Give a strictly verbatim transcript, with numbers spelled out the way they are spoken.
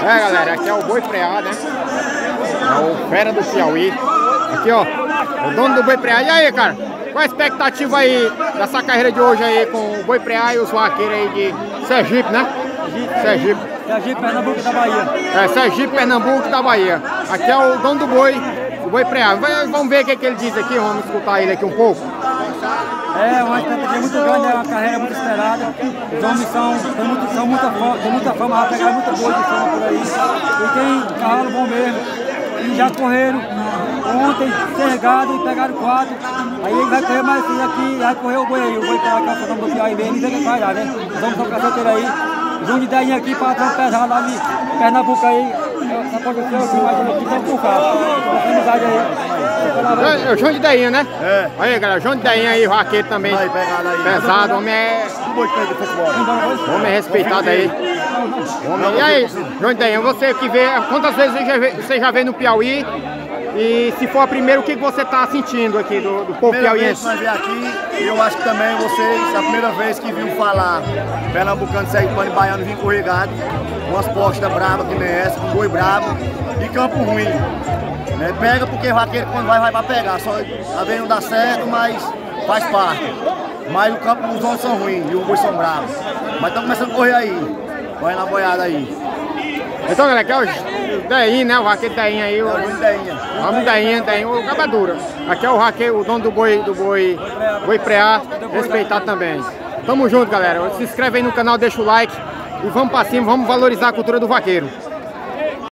É, galera, aqui é o boi preá, né? É o fera do Piauí. Aqui, ó, o dono do boi preá. E aí, cara, qual a expectativa aí dessa carreira de hoje aí com o boi preá e os vaqueiros aí de Sergipe, né? Sergipe. Sergipe, Pernambuco da Bahia. É, Sergipe, Pernambuco da Bahia. Aqui é o dono do boi, o boi preá. Vamos ver o que, que ele diz aqui, vamos escutar ele aqui um pouco. É uma expectativa muito grande, é uma carreira muito esperada. Os homens são, são, muito, são muita fama, tem muita fama, já pegaram muita boa de fama por aí. E tem cavalo bom mesmo. E já correram ontem, cergado e pegaram quatro. Aí ele vai correr mais assim aqui, vai correr o boi aí. O boi tá lá, que é o do Piauí mesmo, e vê quem vai lá, né? Os homens são caceteiros aí. João de Deinha aqui, patrão pesado lá de Pernambuco aí. Essa pode ser o que mais aqui tem por cá. Essa amizade aí. É o João de Deinha, né? É. Aí, galera, João de Deinha aí, vaqueiro também. Aí, pegado aí. Pesado, homem é. Homem é respeitado aí. Homem... E aí, João de Deinha, você que vê. Quantas vezes você já vê, você já vê no Piauí? E se for a primeira, o que você está sentindo aqui do, do povo piauiense? Primeira vez que nós viemos aqui, eu acho que também vocês, a primeira vez que viu falar Pernambucano, Sergipano e Baiano vir corrigado, umas postas bravas que nem essa, com boi bravo e campo ruim. Né? Pega porque vaqueiro quando vai, vai para pegar, só a vez não dá certo, mas faz parte. Mas o campo, os homens são ruins e os bois são bravos. Mas estão começando a correr aí, olha na boiada aí. Então, galera, aqui é o Deinha, né? O vaqueiro Deinha aí. O homem Deinha. O homem Deinha, Deinha, o Cabadura. Aqui é o vaqueiro, o dono do boi, do boi, boi preá, respeitado também. Tamo junto, galera. Se inscreve aí no canal, deixa o like e vamos pra cima, vamos valorizar a cultura do vaqueiro.